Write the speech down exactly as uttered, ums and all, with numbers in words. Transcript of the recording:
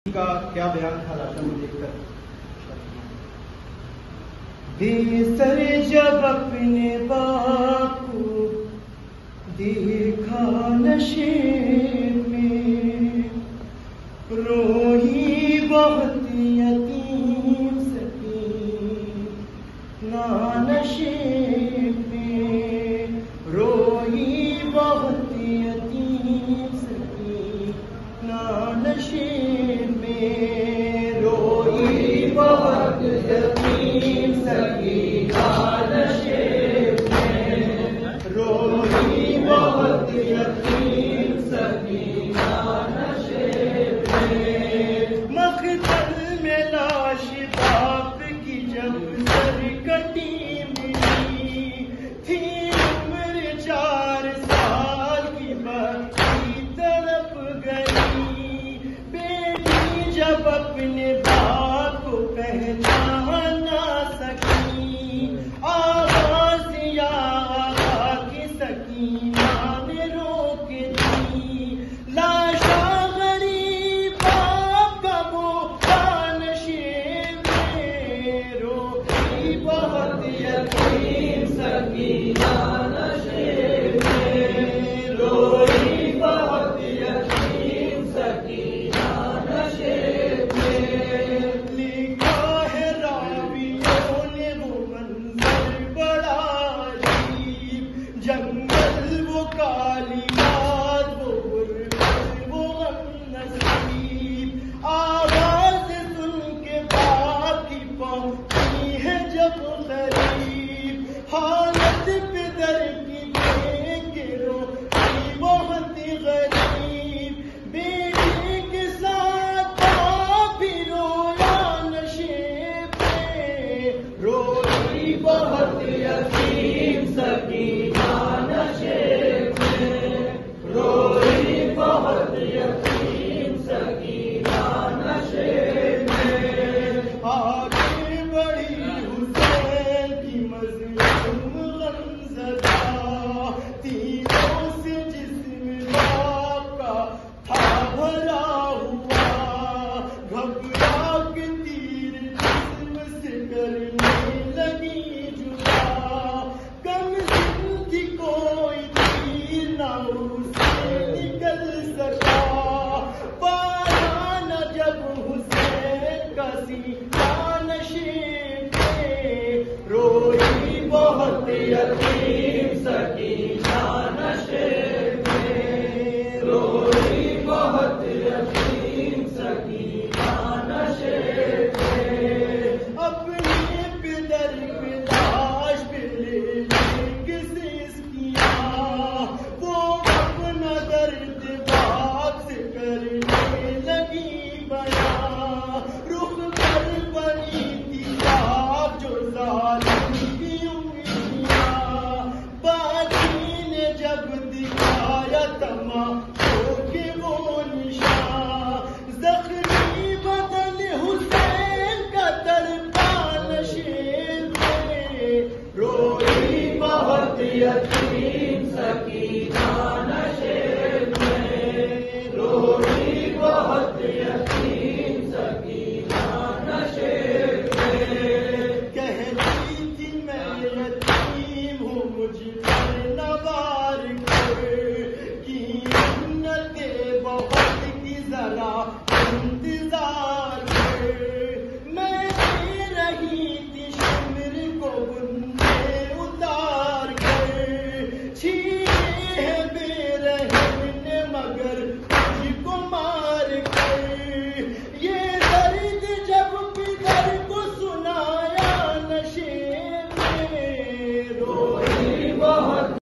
کا کیا بیان تھا لاتا کو دیکھ کر؟ بے سر جب اپنے باپ کو دیکھا نشے میں، روئی بہت یتیم سکینہ نشے میں، روئی بہت یتیم سکینہ نشے میں، روئی بہت یتیم سکینہ نشے میں، روئی بہت یتیم سکینہ نشے میں، مقتل میں لاش باپ کی جب سر کٹی ملی تھی، عمر چار سال کی بچی تڑپ گئی، بیٹی جب اپنے باپ کو پہچان نہ سکی، آواز یا آقا کی سکینہ نے روک دی، لاشا غریب باپ کا وہ نشے میں، روئی بہت یتیم سکینہ نشے میں، روئی بہت یتیم سکینہ نشے میں، لکھا ہے راویوں نے وہ منظر بڑا عجیب، جنگل وہ کالی رات وہ غربت وہ غم نصیب، آواز سن کے باپ کی پہنچی ہے جب قریب، حالت پدر کی دیکھ کے روئی بہت غریب، بیٹی کے ساتھ باپ بھی رویا نشے پہ، روئی بہت یتیم سکینہ نشے میں، روئی بہت یتیم سکینہ نشے میں، آگے بڑھی حسین کی مظلوم غمزدہ، تیروں سے جسم باپ کا تھا بھرا ہوا، گھبرا کے تیر جسم سے کرنے لگی جدا، کم سن تھی کوئی تیر نہ اسے نکل سکا، پایا نہ جب حسین کا سینہ نشے پہ، روئی بہت یتیم سکینہ